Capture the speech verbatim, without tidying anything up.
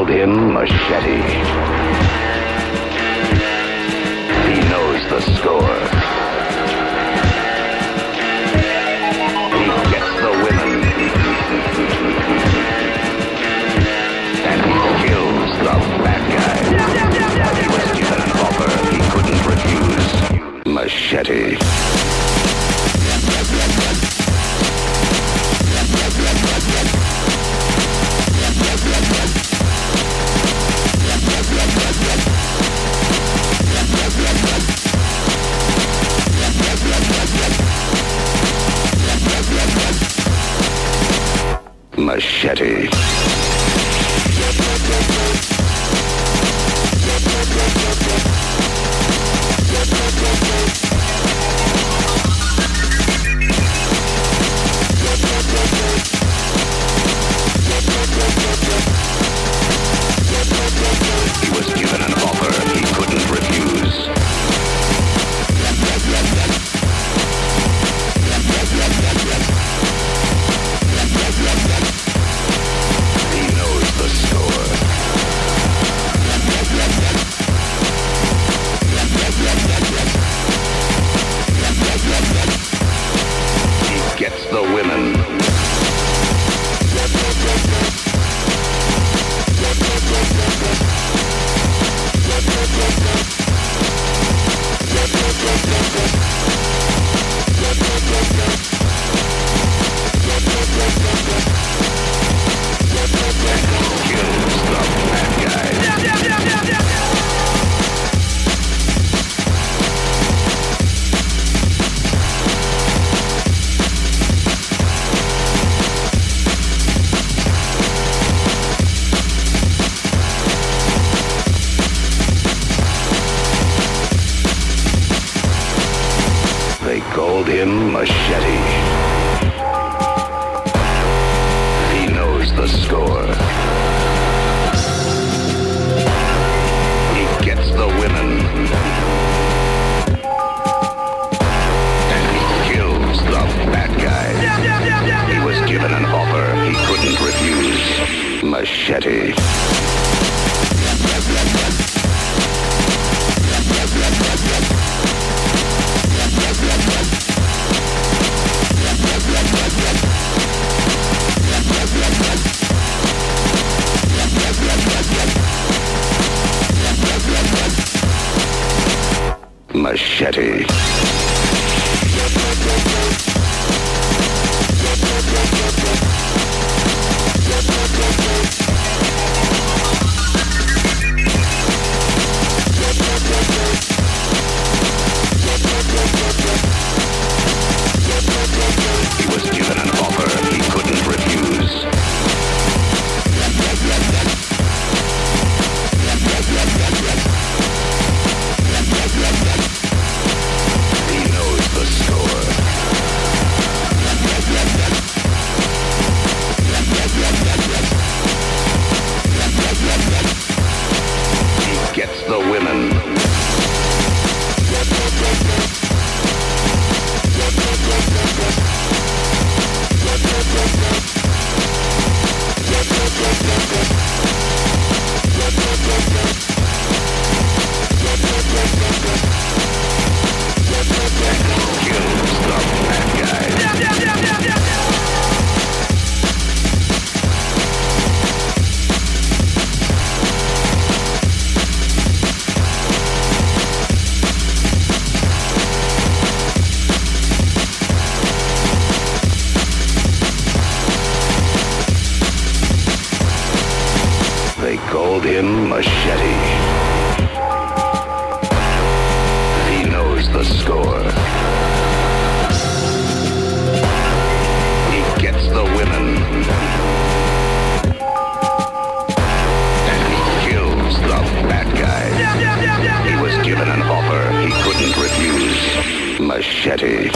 called him Machete. He knows the score. He gets the women. And he kills the bad guys. He was given an offer he couldn't refuse. Machete. Machete. He was given an offer he couldn't refuse. He knows the score. He gets the women. They called him Machete. He knows the score. He gets the women. And he kills the bad guys. He was given an offer he couldn't refuse. Machete. Machete. He was given an offer he couldn't refuse. He knows the score. He gets the women. Kills the bad guys. They called him Machete.